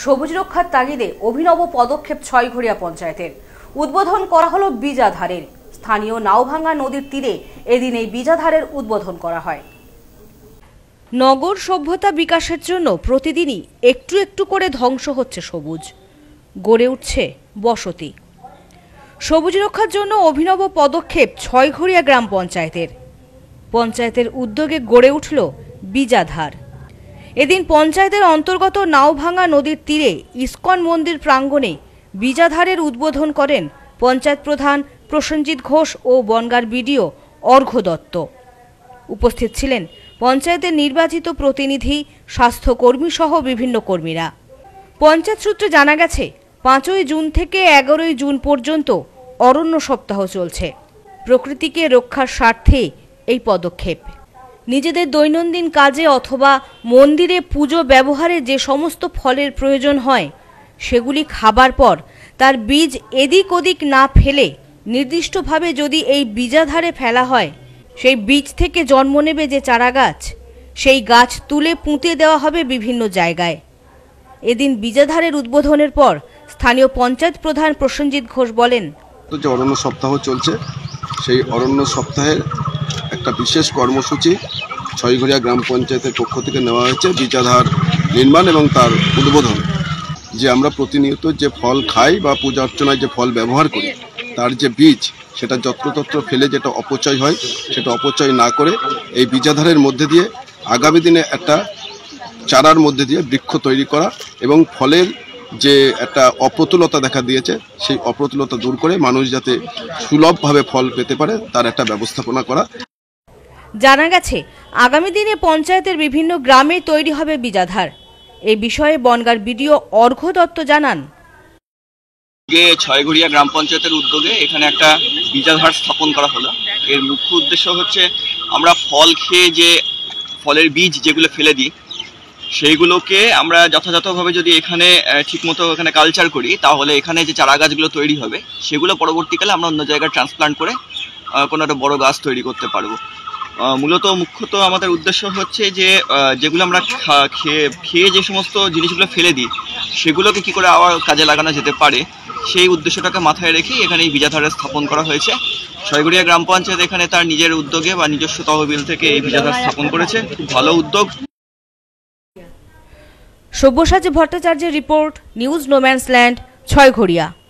সবুজ রক্ষার তাগিদে অভিনব পদক্ষেপ ছয়ঘরিয়া পঞ্চায়েতের। উদ্বোধন করা হলো বীজাধারের। স্থানীয় নাওভাঙ্গা নদীর তীরে এদিন এই বীজাধারের উদ্বোধন করা হয়। নগর সভ্যতা বিকাশের জন্য প্রতিদিনই একটু একটু করে ধ্বংস হচ্ছে সবুজ, গড়ে উঠছে বসতি। সবুজ রক্ষার জন্য অভিনব পদক্ষেপ ছয়ঘরিয়া গ্রাম পঞ্চায়েতের। পঞ্চায়েতের উদ্যোগে গড়ে উঠল বীজাধার। এদিন পঞ্চায়েতের অন্তর্গত নাওভাঙ্গা নদীর তীরে ইস্কন মন্দির প্রাঙ্গণে বীজাধারের উদ্বোধন করেন পঞ্চায়েত প্রধান প্রসেনজিৎ ঘোষ ও বনগাঁর বিডিও অর্ঘ্য দত্ত। উপস্থিত ছিলেন পঞ্চায়েতের নির্বাচিত প্রতিনিধি, স্বাস্থ্যকর্মী সহ বিভিন্ন কর্মীরা। পঞ্চায়েত সূত্রে জানা গেছে 5ই জুন থেকে 11ই জুন পর্যন্ত অরণ্য সপ্তাহ চলছে। প্রকৃতিকে রক্ষার স্বার্থে এই পদক্ষেপ। নিজেদের দৈনন্দিন কাজে অথবা মন্দিরে পুজো ব্যবহারে যে সমস্ত ফলের প্রয়োজন হয় সেগুলি খাবার পর তার বীজ এদিক ওদিক না ফেলে নির্দিষ্টভাবে যদি এই বীজাধারে ফেলা হয়, সেই বীজ থেকে জন্ম নেবে যে চারা গাছ, সেই গাছ তুলে পুঁতে দেওয়া হবে বিভিন্ন জায়গায়। এদিন বীজাধারের উদ্বোধনের পর স্থানীয় পঞ্চায়েত প্রধান প্রসেনজিৎ ঘোষ বলেন, যে অরণ্য সপ্তাহ চলছে, সেই অরণ্য সপ্তাহের একটা বিশেষ কর্মসূচি ছয়ঘরিয়া গ্রাম পঞ্চায়েতের পক্ষ থেকে নেওয়া হয়েছে। বীজাধার নির্মাণ এবং তার উদ্বোধন। যে আমরা প্রতিনিয়ত যে ফল খাই বা পূজা অর্চনায় যে ফল ব্যবহার করি, তার যে বীজ, সেটা যত্রতত্র ফেলে যেটা অপচয় হয়, সেটা অপচয় না করে এই বীজাধারের মধ্যে দিয়ে আগামী দিনে একটা চারার মধ্যে দিয়ে বৃক্ষ তৈরি করা এবং ফলের যে একটা অপ্রতুলতা দেখা দিয়েছে, সেই অপ্রতুলতা দূর করে মানুষ যাতে সুলভভাবে ফল পেতে পারে তার একটা ব্যবস্থাপনা করা। জানা গেছে আগামী দিনে পঞ্চায়েতের বিভিন্ন গ্রামে তৈরি হবে বীজাধার। এই বিষয়ে বনগাঁর বিডিও অর্ঘ্য দত্ত জানান, ছয়ঘরিয়া গ্রাম পঞ্চায়েতের উদ্যোগে এখানে একটা বীজাধার স্থাপন করা হলো। এর মুখ্য উদ্দেশ্য হচ্ছে আমরা ফল খেয়ে যে ফলের বীজ যেগুলো ফেলে দিই, সেইগুলোকে আমরা যথাযথভাবে যদি এখানে ঠিকমতো এখানে কালচার করি, তাহলে এখানে যে চারা গাছগুলো তৈরি হবে সেগুলো পরবর্তীকালে আমরা অন্য জায়গায় ট্রান্সপ্লান্ট করে কোনো একটা বড় গাছ তৈরি করতে পারবো। মুখ্যত আমাদের উদ্দেশ্য হচ্ছে যে যেগুলো আমরা খেয়ে যে সমস্ত জিনিসগুলো ফেলে দিই, সেগুলোকে কি করে আবার কাজে লাগানো যেতে পারে, সেই উদ্দেশ্যটাকে মাথায় রেখেই এখানে এই বীজাধার স্থাপন করা হয়েছে। ছয়ঘরিয়া গ্রাম পঞ্চায়েত এখানে তার নিজের উদ্যোগে বা নিজস্ব তহবিল থেকে এই বীজাধার স্থাপন করেছে। খুব ভালো উদ্যোগ। সব্যসাচী ভট্টাচার্যের রিপোর্ট, নিউজ নোম্যান্সল্যান্ড, ছয়ঘরিয়া।